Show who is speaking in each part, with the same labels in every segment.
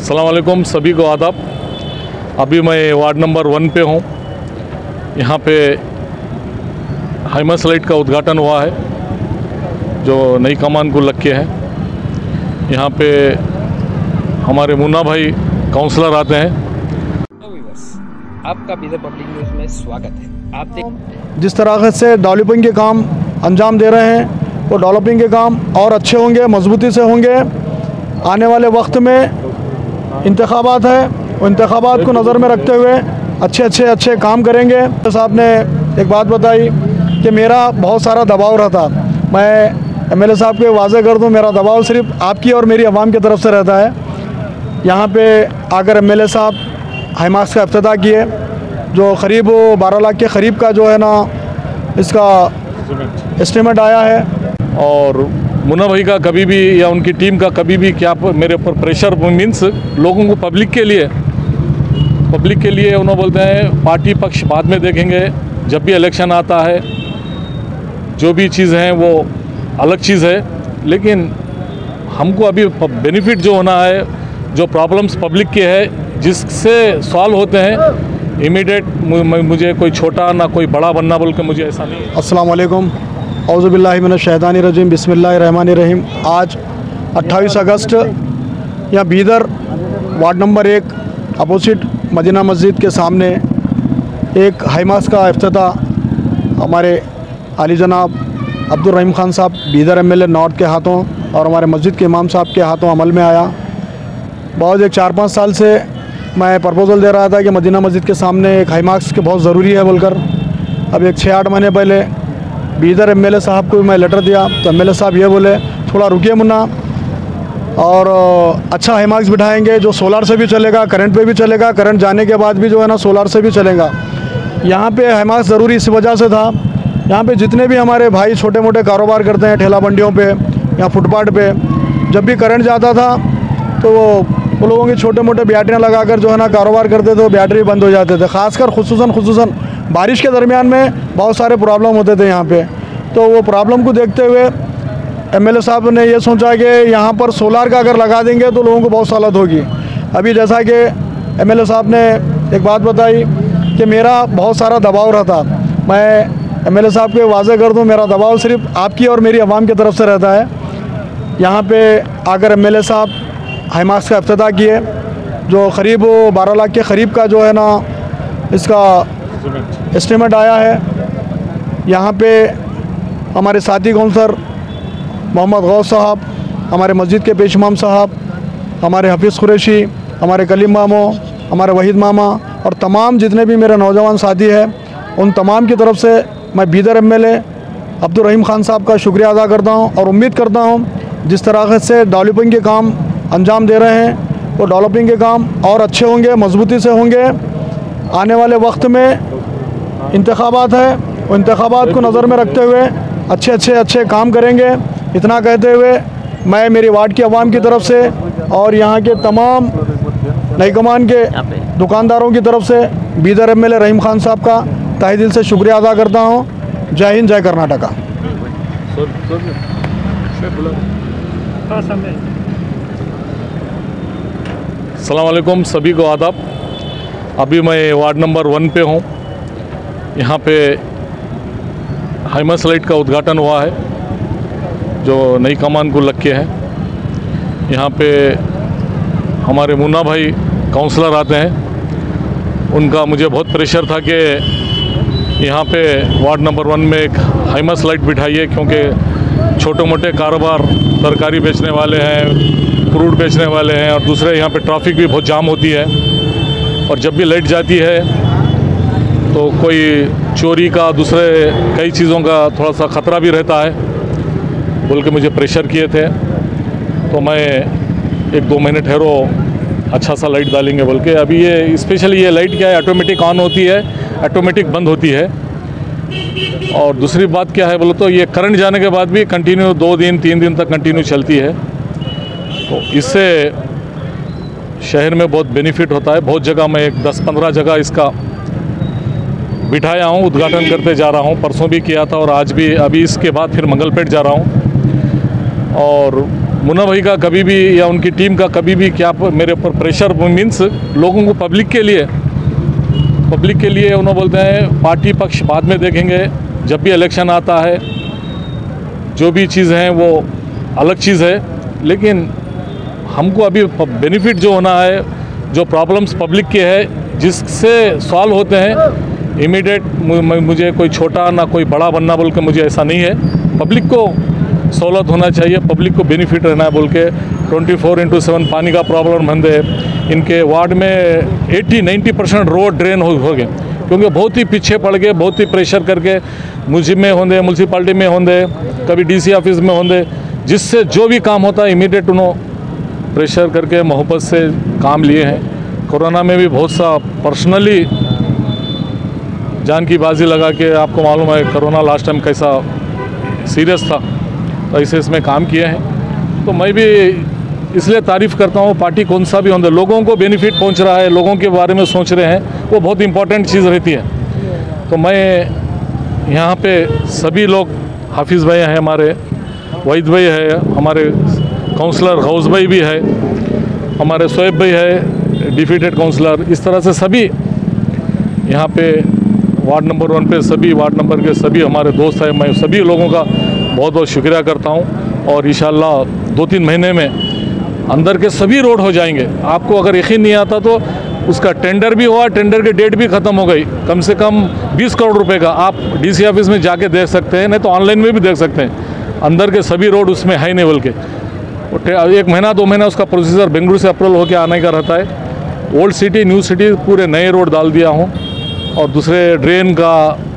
Speaker 1: अस्सलाम वालेकुम, सभी को आदाब। अभी मैं वार्ड नंबर 1 पे हूँ। यहाँ पे हाइमस लाइट का उद्घाटन हुआ है जो नई कमान को लग के है। यहाँ पे हमारे मुन्ना भाई काउंसलर आते हैं।
Speaker 2: आपका बीदर पब्लिक न्यूज़ में स्वागत है। आप
Speaker 3: जिस तरह से डेवलपिंग के काम अंजाम दे रहे हैं वो डेवलपिंग के काम और अच्छे होंगे, मजबूती से होंगे। आने वाले वक्त में इंतखाबात है, वो इंतखाबात को नज़र में रखते हुए अच्छे काम करेंगे। तो साहब ने एक बात बताई कि मेरा बहुत सारा दबाव रहता। मैं एमएलए साहब को वाज़ेह कर दूं, मेरा दबाव सिर्फ आपकी और मेरी आवाम की तरफ से रहता है। यहाँ पे आकर एमएलए साहब हाइमाक्स का इफ्तिताह किए जो करीब 12 लाख के करीब का जो है ना इसका एस्टीमेट आया है।
Speaker 1: और मुन्ना भाई का कभी भी या उनकी टीम का कभी भी क्या मेरे ऊपर प्रेशर मीन्स लोगों को पब्लिक के लिए उन्होंने बोलते हैं पार्टी पक्ष बाद में देखेंगे। जब भी इलेक्शन आता है जो भी चीज़ हैं वो अलग चीज़ है, लेकिन हमको अभी बेनिफिट जो होना है, जो प्रॉब्लम्स पब्लिक के है जिससे सॉल्व होते हैं इमीडिएट, मुझे कोई छोटा ना कोई बड़ा बनना बोल के मुझे ऐसा नहीं है।
Speaker 3: अस्सलाम वालेकुम, औज़ुबिल्लाहि मिनश शैतानिर रजीम, बिस्मिल्लाहिर रहमानिर रहीम। आज 28 अगस्त यहाँ Bidar ward number 1 opposite Madina मस्जिद के सामने एक हाइमाक्स का इफ्तिताह हमारे आली जनाब अब्दुल रहीम खान साहब बीदर एमएलए नॉर्थ के हाथों और हमारे मस्जिद के इमाम साहब के हाथों अमल में आया। बहुत एक 4-5 साल से मैं प्रपोज़ल दे रहा था कि मदीना मस्जिद के सामने एक हाइमाक्स के बहुत ज़रूरी है बोलकर। अब एक 6-8 महीने पहले बीदर एमएलए साहब को मैं लेटर दिया तो एमएलए साहब ये बोले थोड़ा रुकिए मुन्ना, और अच्छा हाइमाक्स बिठाएंगे जो सोलार से भी चलेगा, करंट पे भी चलेगा, करंट जाने के बाद भी जो है ना सोलार से भी चलेगा। यहाँ पे हाइमाक्स ज़रूरी इस वजह से था, यहाँ पे जितने भी हमारे भाई छोटे मोटे कारोबार करते हैं ठेला मंडियों पे या फुटपाथ पे, जब भी करंट जाता था तो वो लोगों की छोटे मोटे बैटरियाँ लगाकर जो है ना कारोबार करते थे, बैटरी बंद हो जाते थे। ख़ासकर खुसूसन बारिश के दरमियान में बहुत सारे प्रॉब्लम होते थे यहाँ पे। तो वो प्रॉब्लम को देखते हुए एमएलए साहब ने ये सोचा कि यहाँ पर सोलार का अगर लगा देंगे तो लोगों को बहुत सहूलत होगी। अभी जैसा कि एमएलए साहब ने एक बात बताई कि मेरा बहुत सारा दबाव रहता। मैं एमएलए साहब को वाज़ेह कर दूं, मेरा दबाव सिर्फ आपकी और मेरी आवाम की तरफ से रहता है। यहाँ पे आकर एमएलए साहब हाइमाक्स का इफ्तिताह किए जो करीब 12 लाख के करीब का जो है ना इसका एस्टीमेट आया है। यहाँ पे हमारे साथी काउंसलर मोहम्मद गौस साहब, हमारे मस्जिद के पेश इमाम साहब, हमारे हफीज़ कुरैशी, हमारे कलीम मामो, हमारे वहीद मामा और तमाम जितने भी मेरे नौजवान साथी हैं, उन तमाम की तरफ से मैं बीदर एमएलए अब्दुल रहीम खान साहब का शुक्रिया अदा करता हूँ और उम्मीद करता हूँ जिस तरह से डेवलपिंग के काम अंजाम दे रहे हैं वो डेवलपिंग के काम और अच्छे होंगे, मजबूती से होंगे। आने वाले वक्त में इंतखाबात है, वो इंतखाबात को नज़र में रखते हुए अच्छे काम करेंगे। इतना कहते हुए मैं मेरी वार्ड की आवाम की तरफ से और यहाँ के तमाम नई कमान के दुकानदारों की तरफ से बीदर एमएलए रहीम खान साहब का तहे दिल से शुक्रिया अदा करता हूँ। जय हिंद, जय कर्नाटका।
Speaker 1: अस्सलाम वालेकुम, सभी को आदाब। अभी मैं वार्ड नंबर 1 पे हूँ। यहाँ पे हाइमस लाइट का उद्घाटन हुआ है जो नई कमान को लग के है। यहाँ पे हमारे मुन्ना भाई काउंसलर आते हैं। उनका मुझे बहुत प्रेशर था कि यहाँ पे वार्ड नंबर 1 में एक हाइमस लाइट बिठाइए, क्योंकि छोटे मोटे कारोबार, तरकारी बेचने वाले हैं, फ्रूट बेचने वाले हैं और दूसरे यहाँ पे ट्रैफिक भी बहुत जाम होती है। और जब भी लाइट जाती है तो कोई चोरी का, दूसरे कई चीज़ों का थोड़ा सा ख़तरा भी रहता है बोल के मुझे प्रेशर किए थे। तो मैं 1-2 महीने ठहरो, अच्छा सा लाइट डालेंगे बोल के। अभी ये स्पेशली ये लाइट क्या है, ऑटोमेटिक ऑन होती है, ऑटोमेटिक बंद होती है। और दूसरी बात क्या है बोलो तो ये करंट जाने के बाद भी कंटिन्यू 2 दिन 3 दिन तक कंटिन्यू चलती है। तो इससे शहर में बहुत बेनिफिट होता है। बहुत जगह मैं 10-15 जगह इसका बिठाया हूँ, उद्घाटन करते जा रहा हूँ। परसों भी किया था और आज भी, अभी इसके बाद फिर मंगलपेट जा रहा हूँ। और मुन्ना भाई का कभी भी या उनकी टीम का कभी भी क्या मेरे ऊपर प्रेशर मीन्स लोगों को पब्लिक के लिए उन्होंने बोलते हैं पार्टी पक्ष बाद में देखेंगे, जब भी इलेक्शन आता है जो भी चीज़ है वो अलग चीज़ है, लेकिन हमको अभी बेनिफिट जो होना है, जो प्रॉब्लम्स पब्लिक के है जिससे सॉल्व होते हैं इमीडिएट, मुझे कोई छोटा ना कोई बड़ा बनना बोल के मुझे ऐसा नहीं है। पब्लिक को सहूलत होना चाहिए, पब्लिक को बेनिफिट रहना है बोल के 24/7 पानी का प्रॉब्लम बंद है। इनके वार्ड में 80-90% रोड ड्रेन हो गए, क्योंकि बहुत ही पीछे पड़ गए, बहुत ही प्रेशर करके मुझे में होंगे, म्यूनसिपाल्टी में होंगे, कभी डीसी ऑफिस में होंगे, जिससे जो भी काम होता है इमीडिएट उन्होंने प्रेशर करके मोहब्बत से काम लिए हैं। कोरोना में भी बहुत सा पर्सनली जान की बाजी लगा के, आपको मालूम है कोरोना लास्ट टाइम कैसा सीरियस था, तो ऐसे इसमें काम किए हैं। तो मैं भी इसलिए तारीफ़ करता हूँ, पार्टी कौन सा भी होंगे, लोगों को बेनिफिट पहुँच रहा है, लोगों के बारे में सोच रहे हैं, वो बहुत इंपॉर्टेंट चीज़ रहती है। तो मैं यहाँ पे सभी लोग, हाफिज़ भाई हैं हमारे, वहीद भाई है, हमारे काउंसलर गौस भाई भी है, हमारे शोएब भाई है डिफीटेड काउंसलर, इस तरह से सभी यहाँ पे वार्ड नंबर 1 पे सभी वार्ड नंबर के सभी हमारे दोस्त हैं। मैं सभी लोगों का बहुत बहुत शुक्रिया करता हूँ और इंशाल्लाह 2-3 महीने में अंदर के सभी रोड हो जाएंगे। आपको अगर यकीन नहीं आता तो उसका टेंडर भी हुआ, टेंडर की डेट भी ख़त्म हो गई, कम से कम 20 करोड़ रुपए का। आप डीसी ऑफिस में जाके देख सकते हैं, नहीं तो ऑनलाइन में भी देख सकते हैं। अंदर के सभी रोड उसमें है नहीं बोल के 1 महीना 2 महीना उसका प्रोसीजर बेंगलुरु से अप्रूवल होकर आने का रहता है। ओल्ड सिटी न्यू सिटी पूरे नए रोड डाल दिया हूँ, और दूसरे ड्रेन का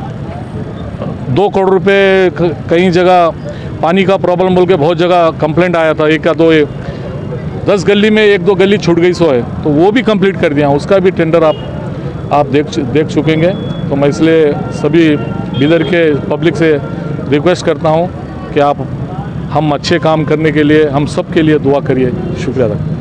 Speaker 1: 2 करोड़ रुपए, कई जगह पानी का प्रॉब्लम बोल के बहुत जगह कंप्लेंट आया था, 1 या 2 10 गली में 1-2 गली छूट गई सो है, तो वो भी कंप्लीट कर दिया, उसका भी टेंडर आप देख चुकेंगे। तो मैं इसलिए सभी बीदर के पब्लिक से रिक्वेस्ट करता हूँ कि आप हम अच्छे काम करने के लिए हम सब के लिए दुआ करिए। शुक्रिया।